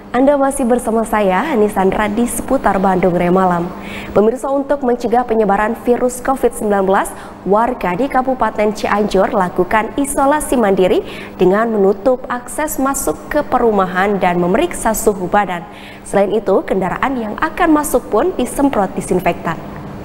Anda masih bersama saya, Hanisandra, di seputar Bandung Remalam. Pemirsa, untuk mencegah penyebaran virus COVID-19, warga di Kabupaten Cianjur lakukan isolasi mandiri dengan menutup akses masuk ke perumahan dan memeriksa suhu badan. Selain itu, kendaraan yang akan masuk pun disemprot disinfektan.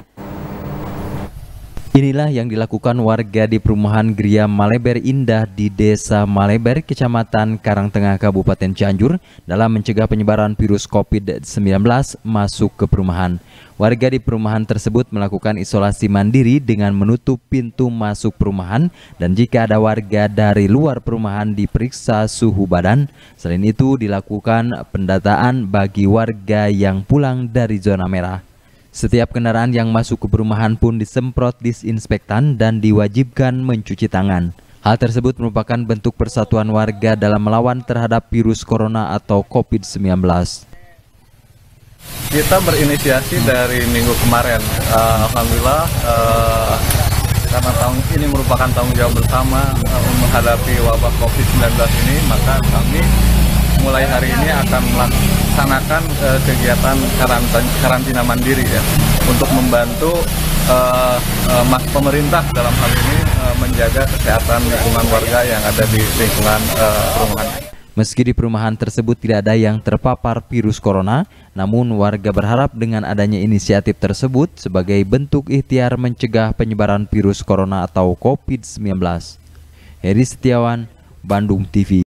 Inilah yang dilakukan warga di perumahan Gria Maleber Indah di Desa Maleber, Kecamatan Karangtengah, Kabupaten Cianjur dalam mencegah penyebaran virus COVID-19 masuk ke perumahan. Warga di perumahan tersebut melakukan isolasi mandiri dengan menutup pintu masuk perumahan dan jika ada warga dari luar perumahan diperiksa suhu badan. Selain itu dilakukan pendataan bagi warga yang pulang dari zona merah. Setiap kendaraan yang masuk ke perumahan pun disemprot disinfektan dan diwajibkan mencuci tangan. Hal tersebut merupakan bentuk persatuan warga dalam melawan terhadap virus corona atau COVID-19. Kita berinisiasi dari minggu kemarin. Alhamdulillah, karena tahun ini merupakan tanggung jawab bersama menghadapi wabah COVID-19 ini, maka kami mulai hari ini akan melaksanakan kegiatan karantina mandiri ya, untuk membantu pemerintah dalam hal ini menjaga kesehatan lingkungan warga yang ada di lingkungan perumahan. Meski di perumahan tersebut tidak ada yang terpapar virus corona, namun warga berharap dengan adanya inisiatif tersebut sebagai bentuk ikhtiar mencegah penyebaran virus corona atau COVID-19. Heri Setiawan, Bandung TV.